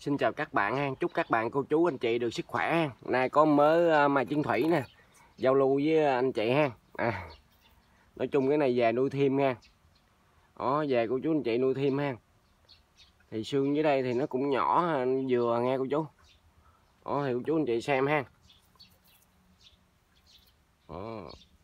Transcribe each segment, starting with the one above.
Xin chào các bạn ha, chúc các bạn cô chú anh chị được sức khỏe ha. Nay có mớ mai chiến thủy nè, giao lưu với anh chị ha. Nói chung cái này về nuôi thêm ha. Đó, về cô chú anh chị nuôi thêm ha. Thì xương dưới đây thì nó cũng nhỏ vừa nghe cô chú. Đó thì cô chú anh chị xem ha. Đó.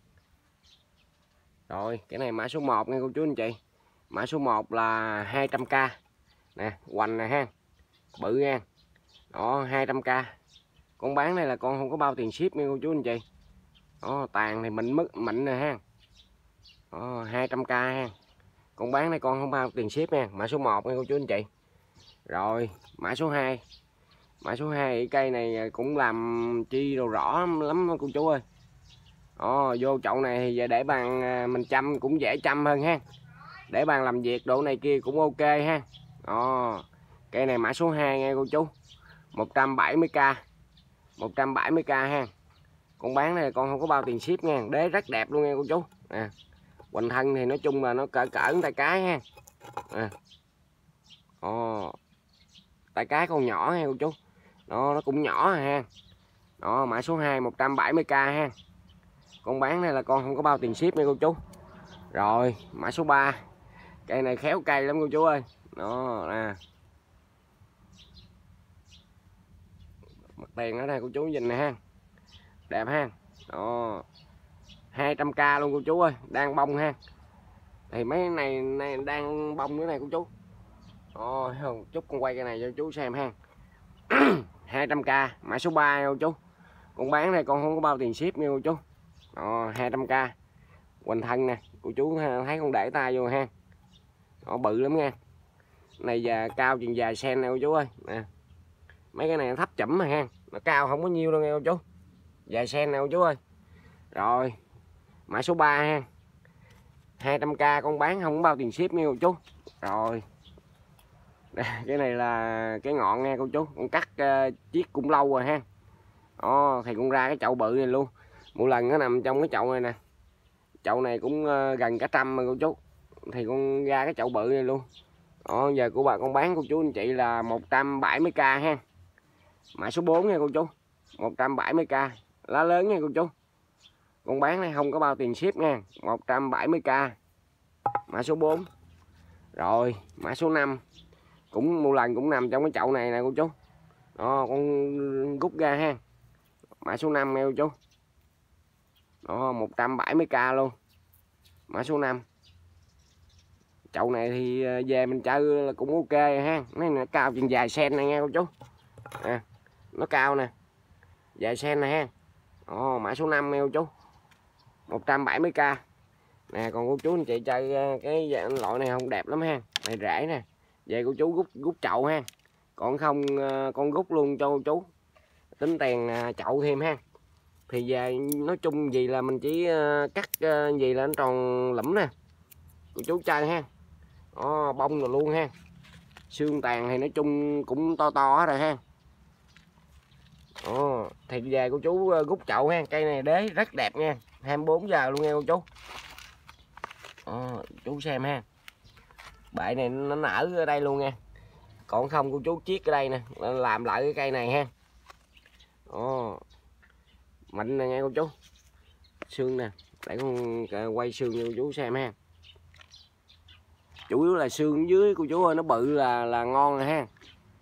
Rồi, cái này mã số 1 nghe cô chú anh chị. Mã số 1 là 200k. Nè, hoành nè ha. Bự nha. Đó, 200k. Con bán này là con không có bao tiền ship nha cô chú anh chị. Đó, tàn thì mịn nè ha. Đó, 200k ha. Con bán này con không bao tiền ship nha. Mã số 1 nha cô chú anh chị. Rồi, mã số 2. Mã số 2 cây này cũng làm chi đồ rõ lắm cô chú ơi. Đó, vô chậu này thì để bàn mình chăm cũng dễ chăm hơn ha. Để bàn làm việc độ này kia cũng ok ha. Đó, cây này mã số 2 nha cô chú. 170k. 170k ha. Con bán này con không có bao tiền ship nha. Đế rất đẹp luôn nha cô chú. Hoành thân thì nói chung là nó cỡ tay cái ha. Tay cái con nhỏ ha cô chú. Nó cũng nhỏ ha. Đó, mã số 2 170k ha. Con bán này là con không có bao tiền ship nha cô chú. Rồi, mã số 3. Cây này khéo cây lắm cô chú ơi. Đó nè. Mặt tiền ở đây cô chú nhìn nè ha. Đẹp ha. Đó. 200k luôn cô chú ơi, đang bông ha. Thì mấy này đang bông nữa này cô chú. Không, chút con quay cái này cho chú xem ha. 200k, mã số 3 nha cô chú. Con bán này con không có bao tiền ship nha cô chú. 200k. Hoành thân nè, cô chú thấy con để tay vô ha. Bự lắm nha. Này già cao chừng dài sen nè cô chú ơi. Nè. Mấy cái này thấp chẩm mà ha. Nó cao không có nhiêu đâu nghe cô chú. Dài sen nè cô chú ơi. Rồi, mã số 3 ha. 200k con bán không có bao tiền ship nha cô chú. Rồi. Cái này là cái ngọn nha cô chú. Con cắt chiết cũng lâu rồi ha. Thì con ra cái chậu bự này luôn. Mỗi lần nó nằm trong cái chậu này nè. Chậu này cũng gần cả trăm mà cô chú. Thì con ra cái chậu bự này luôn. Giờ của bà con bán cô chú anh chị là 170k ha. Mã số 4 nha cô chú. 170k. Lá lớn nha cô chú. Con bán này không có bao tiền ship nha. 170k. Mã số 4. Rồi, mã số 5. Cũng một lần cũng nằm trong cái chậu này nè cô chú. Con rút ra ha. Mã số 5 nha cô chú. 170k luôn. Mã số 5. Chậu này thì về mình chơi là cũng ok ha. Nó cao chừng dài sen này nha cô chú. Nó cao nè. Dài sen này ha. Mã số 5 nha cô chú. 170k. Nè còn cô chú anh chị chơi cái dạng loại này không đẹp lắm ha. Này rễ nè. Về cô chú rút chậu ha. Còn không con rút luôn cho cô chú. Tính tiền chậu thêm ha. Thì về nói chung gì là mình chỉ cắt gì là nó tròn lẫm nè. Cô chú chơi ha. Bông rồi luôn ha. Xương tàn thì nói chung cũng to rồi ha. Thì về cô chú rút chậu ha. Cây này đế rất đẹp nha. 24 giờ luôn nha cô chú. Chú xem ha. Bệ này nó nở ở đây luôn nha. Còn không cô chú chiết ở đây nè. Làm lại cái cây này ha. Mạnh nè nha cô chú. Xương nè. Để con quay xương cho cô chú xem ha. Chủ yếu là xương dưới cô chú ơi. Nó bự là ngon rồi ha.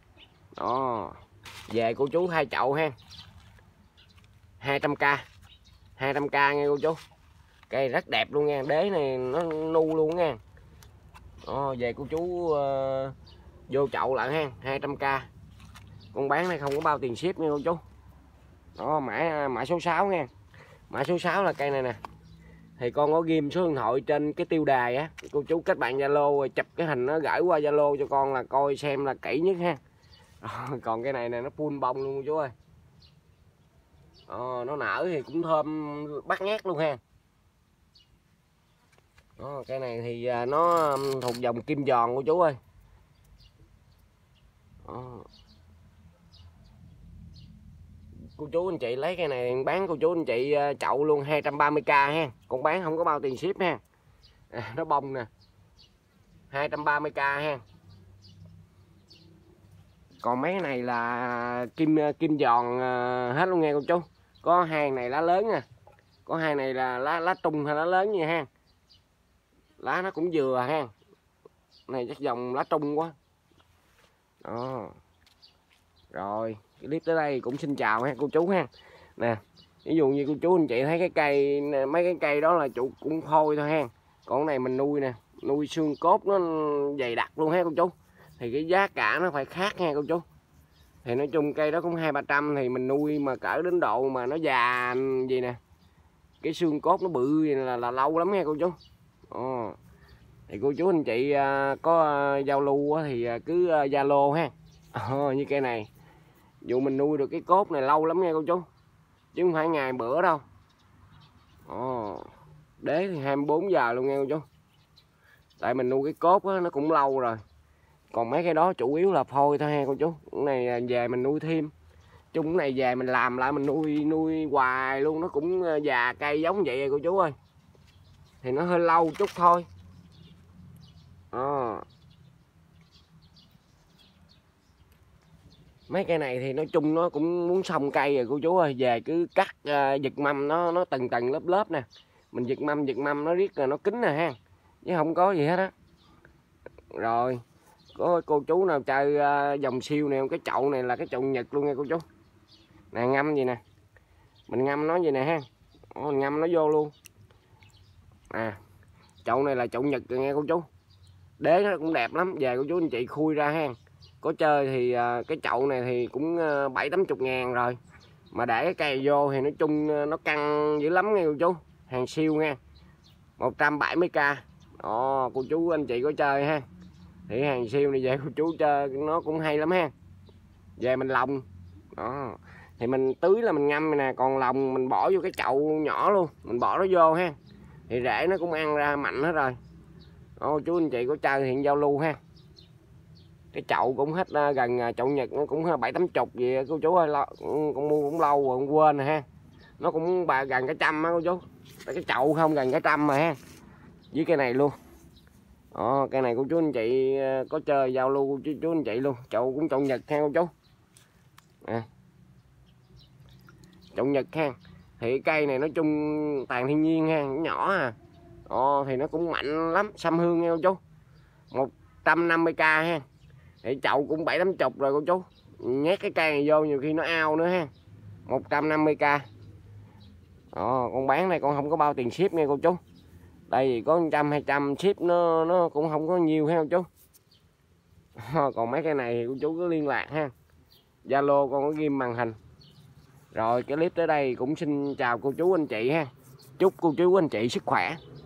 Về cô chú 2 chậu ha. 200k. 200k nha cô chú. Cây rất đẹp luôn nha. Đế này nó nu luôn nha. Về cô chú vô chậu lại ha. 200k. Con bán này không có bao tiền ship nha cô chú. Mã số 6 nha. Mã số 6 là cây này nè. Thì con có ghim số điện thoại trên cái tiêu đài á. Cô chú kết bạn Zalo rồi chụp cái hình nó gửi qua Zalo cho con là coi xem là kỹ nhất ha. Còn cái này nè nó full bông luôn cô chú ơi. Nó nở thì cũng thơm bắt ngát luôn ha. Cái này thì nó thuộc dòng kim giòn cô chú ơi. Cô chú anh chị lấy cái này bán cô chú anh chị chậu luôn 230k ha. Còn bán không có bao tiền ship ha. Nó bông nè. 230k ha. Còn mấy cái này là kim giòn hết luôn nghe cô chú. Có hai này lá lớn nha, có hai này là lá trung hay lá lớn nha ha. Lá nó cũng vừa ha, này chắc dòng lá trung quá đó. Rồi cái clip tới đây cũng xin chào ha cô chú ha. Nè, ví dụ như cô chú anh chị thấy cái cây, mấy cái cây đó là chủ cũng thôi thôi ha. Còn này mình nuôi nè, nuôi xương cốt nó dày đặc luôn ha cô chú, thì cái giá cả nó phải khác nha cô chú. Thì nói chung cây đó cũng 200-300, thì mình nuôi mà cỡ đến độ mà nó già gì nè, cái xương cốt nó bự là lâu lắm nha cô chú. Thì cô chú anh chị có giao lưu thì cứ Zalo ha. Như cây này dù mình nuôi được cái cốt này lâu lắm nha cô chú, chứ không phải ngày bữa đâu. Đế thì 24 giờ luôn nha cô chú, tại mình nuôi cái cốt đó, nó cũng lâu rồi. Còn mấy cái đó chủ yếu là phôi thôi ha cô chú. Cái này về mình nuôi thêm, chung cái này về mình làm lại mình nuôi hoài luôn, nó cũng già cây giống vậy cô chú ơi, thì nó hơi lâu chút thôi. Mấy cây này thì nói chung nó cũng muốn xong cây rồi cô chú ơi, về cứ cắt giật mâm nó từng tầng lớp nè, mình giật mâm nó riết rồi nó kín nè ha, chứ không có gì hết á. Rồi có cô chú nào chơi dòng siêu này không? Cái chậu này là cái chậu Nhật luôn nha cô chú. Nè ngâm gì nè, mình ngâm nó gì nè ha, mình ngâm nó vô luôn. Chậu này là chậu Nhật rồi nghe cô chú, đế nó cũng đẹp lắm, về cô chú anh chị khui ra ha. Có chơi thì cái chậu này thì cũng 70-80 ngàn rồi, mà để cái cây vô thì nói chung nó căng dữ lắm nghe cô chú, hàng siêu nha, 170k đó. Cô chú anh chị có chơi ha, thì hàng siêu này về cô chú chơi nó cũng hay lắm ha. Về mình lòng đó thì mình tưới là mình ngâm nè, còn lòng mình bỏ vô cái chậu nhỏ luôn, mình bỏ nó vô ha, thì rễ nó cũng ăn ra mạnh hết rồi đó. Chú anh chị có chơi thì giao lưu ha. Cái chậu cũng hết gần chậu Nhật, nó cũng 70-80 gì cô chú ơi, con mua cũng lâu rồi con quên rồi ha, nó cũng gần cả trăm á cô chú. Cái chậu không gần cả trăm mà ha, với cái này luôn đó. Cái này cô chú anh chị có chơi giao lưu chú anh chị luôn, chậu cũng chậu Nhật ha cô chú. Chậu Nhật ha, thì cây này nói chung tàn thiên nhiên ha, nhỏ thì nó cũng mạnh lắm, xăm hương nha cô chú, 150k ha. Thì chậu cũng 70-80 rồi cô chú, nhét cái cây này vô nhiều khi nó ao nữa ha, 150k. Con bán này con không có bao tiền ship nha cô chú, đây thì có 100-200 ship nó cũng không có nhiều ha cô chú. Còn mấy cái này thì cô chú cứ liên lạc ha, Zalo con có ghim màn hình. Rồi cái clip tới đây cũng xin chào cô chú anh chị ha, chúc cô chú anh chị sức khỏe.